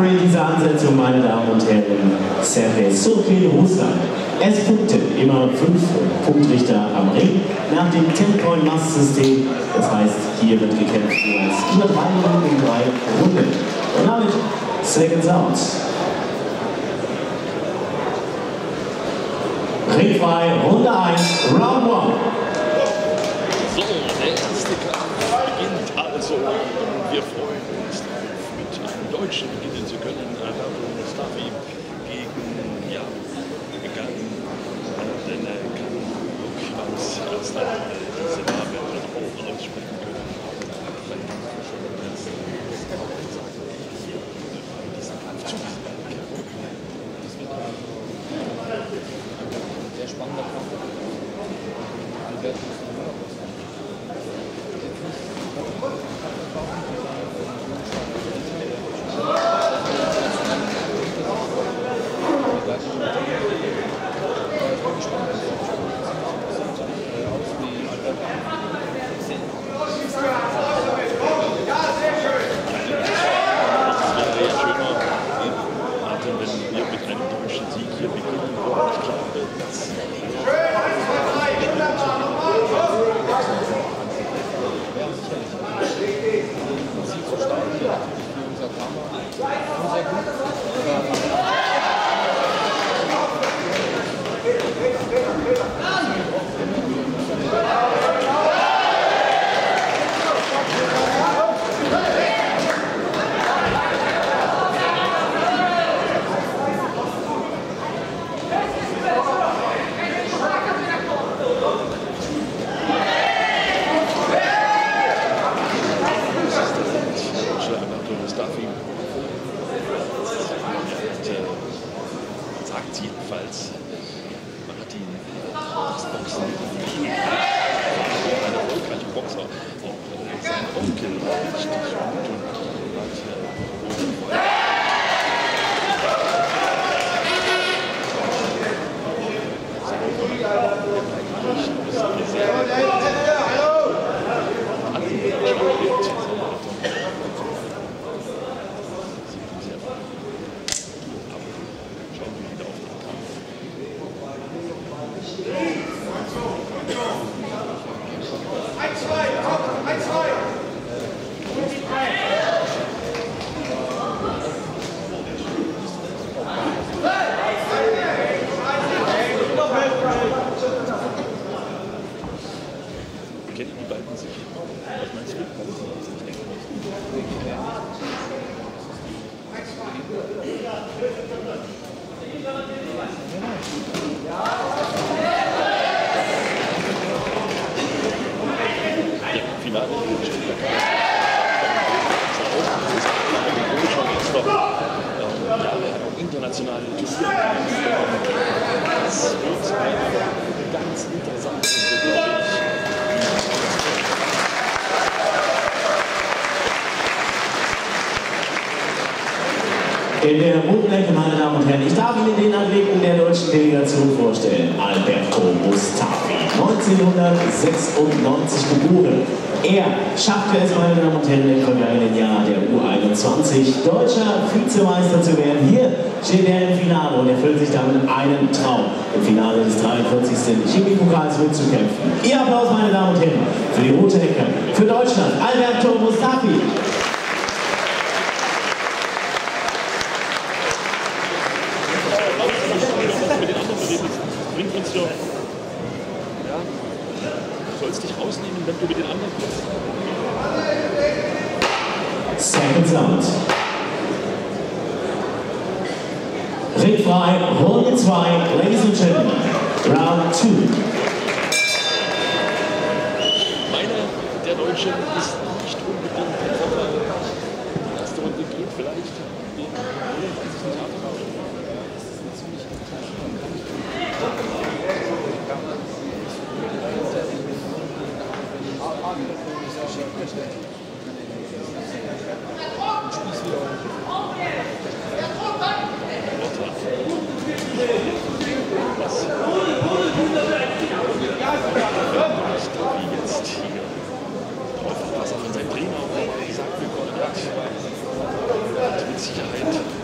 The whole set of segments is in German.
Referee dieser Ansetzung, meine Damen und Herren, Sergej Surkin Russland. Es punktet immer 5 Punktrichter am Ring nach dem 10-Point-Must-System. Das heißt, hier wird gekämpft jeweils über 3 Runden in 3 Runden. Und damit Seconds out. Ringfrei, Runde 1, Round 1. So, der erste Kampf beginnt also. Wir freuen uns darauf, mit einem Deutschen beginnen zu können. Alberto Mustafi gegen, ja, egal, denn er kann durchaus erst einmal diese Namen auch aussprechen können. Vielleicht kann man schon erst sagen, diesen Kampf zu diesem Kampf. Das wird ein sehr spannender Kampf. Alberto sagt jedenfalls, man hat ihn das Boxen ein erfolgreicher Boxer, auch sein Onkel richtig gut und kennen die beiden sich? Was meinst du? Ich denke nicht. Ja, Finale. Ja, er hat auch internationale Turniere. Das wird ganz interessant und glaube ich. In der Rundenecke, meine Damen und Herren, ich darf Ihnen den Athleten der deutschen Delegation vorstellen, Alberto Mustafi, 1996 geboren. Er schaffte es, meine Damen und Herren, im vergangenen Jahr der U21 deutscher Vizemeister zu werden. Hier steht er im Finale und erfüllt sich damit einen Traum, im Finale des 43. Chemie-Pokals mitzukämpfen. Ihr Applaus, meine Damen und Herren, für die rote Ecke, für Deutschland, Alberto Mustafi. Bringt uns ja. Du sollst dich rausnehmen, wenn du mit den anderen bist. Seconds out. Ringfrei, Runde 2, Ladies and Gentlemen, Round 2. Meiner, der Deutsche, ist nicht unbedingt der Vorteil. Die erste Runde geht vielleicht. Jetzt hier was er von seinem Trainer auch gesagt bekommen hat, mit Sicherheit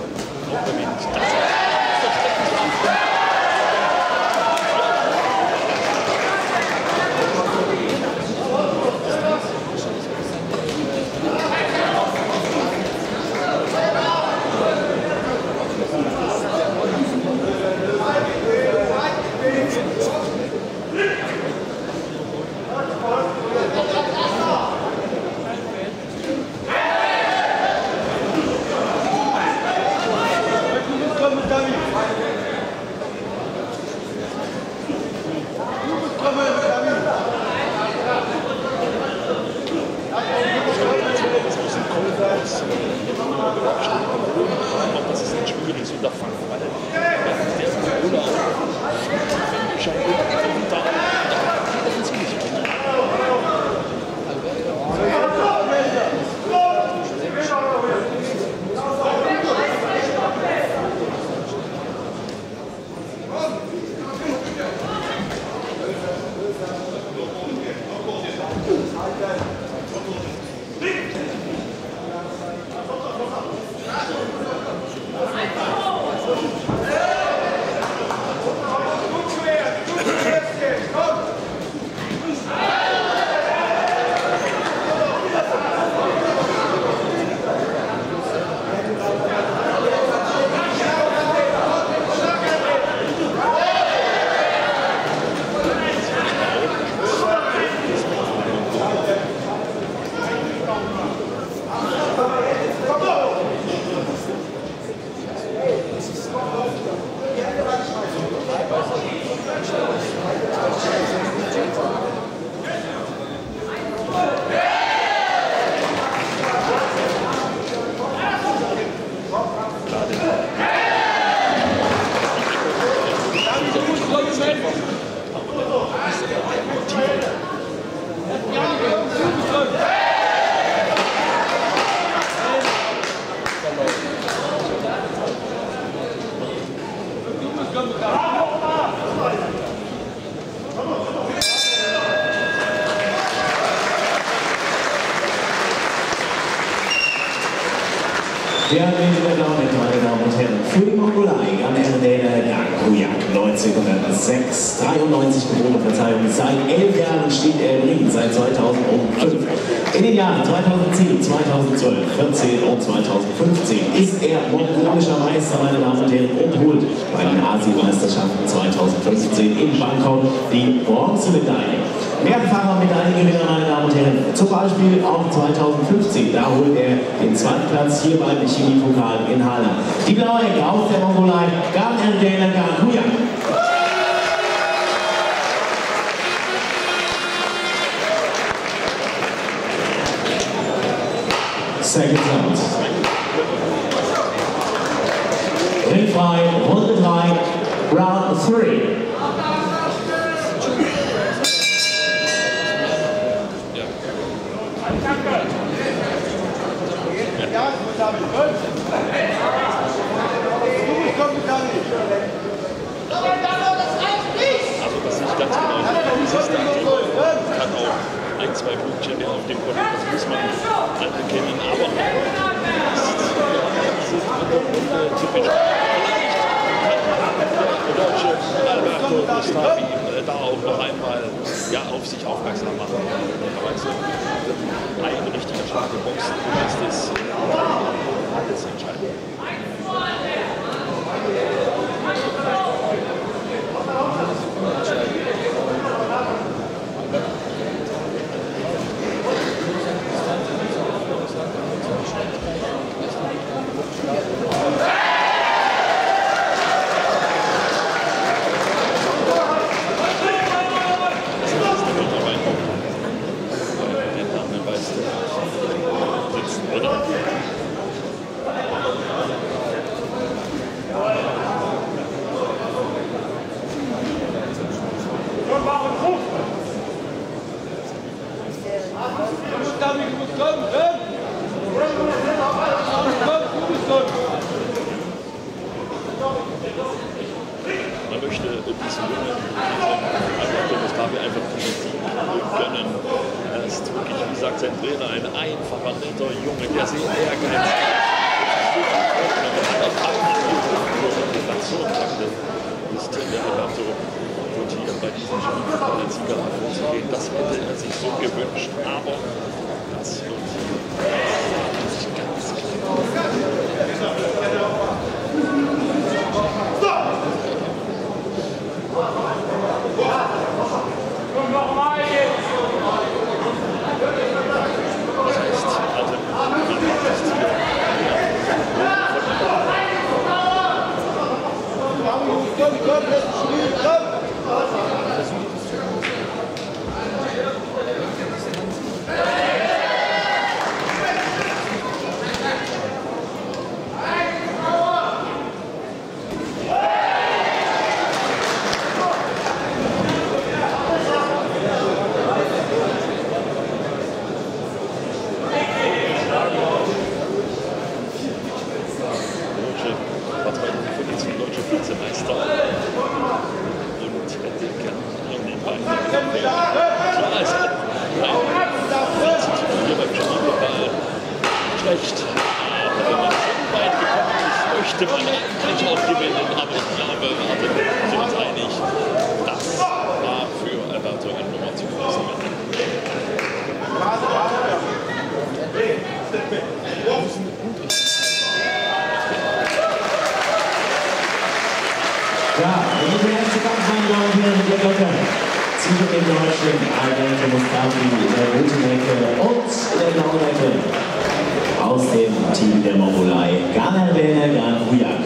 Wir haben den Übergaben, meine Damen und Herren, für die Mongolei an Erdene Kujak, 1993 geboren, Verzeihung. Seit 11 Jahren steht er im Ring, seit 2005. In den Jahren 2010, 2012, 2014 und 2015 ist er mongolischer Meister, meine Damen und Herren, und holt bei den Asienmeisterschaften 2015 in Bangkok die Bronzemedaille. Mehrfacher Medaillengewinner, meine Damen und Herren, zum Beispiel auch 2015, da holt er den zweiten Platz hier beim Chemiepokal in Halle. Die blaue Ecke aus der Mongolei, Gan Erdene Kujak. Second round. Ringfrei, Runde 3, Round 3. Also das ist ganz genau das System. Kann auch ein, zwei Punktchen mehr auf dem Konto, das muss man anerkennen, aber typisch. Der deutsche Alberto Mustafi da auch noch einmal auf sich aufmerksam machen. Ein richtiger Schlag geboxt, ist es alles entscheidend. Man möchte diesen Jungen, Alberto Mustafi, einfach diesen Sieg gönnen. Er ist wirklich, wie sagt sein Trainer, ein einfacher, netter Junge, der sehr ehrgeizig ist. Der Alberto wird hier bei diesem Chemiepokal als Sieger hervorzugehen. Das hätte er sich so gewünscht, aber das wird sich ganz klar. Vizemeister und hätte gerne in den beiden klar ist auch hier beim Chemiepokal schlecht. Aber wenn man so weit gekommen ist, möchte man eigentlich auch gewinnen. Aber ich glaube, wir sind uns einig, das war für Alberto ein Nummer zu großer Wette. Ja, der erste Kampf, meine Damen und Herren, der Glocke zwischen den Deutschen Alberto Mustafi in der roten Ecke und der blauen Ecke aus dem Team der Mongolei, Gan Erdene Kujak.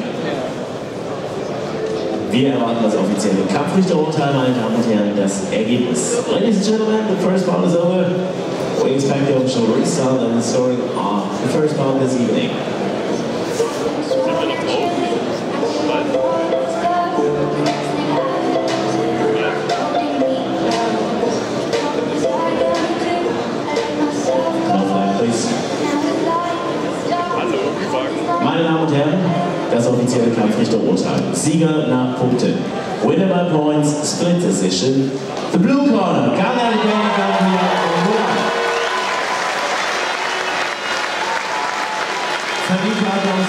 Wir erwarten das offizielle Kampfrichterurteil, meine Damen und Herren, das Ergebnis. Ladies and gentlemen, the first bout is over. We expect the official restart and the story of the first bout this evening. Meine Damen und Herren, das offizielle Kampfrichterurteil. Sieger nach Punkten. Winner by points, split decision. The blue corner, Gan Erdene Kujak. Verdient hat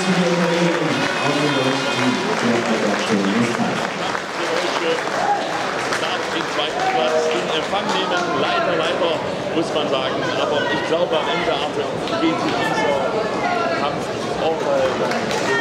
Empfang nehmen. Leider, muss man sagen. Aber ich glaube, am Ende geht sich dieser Kampf, dieses Urteil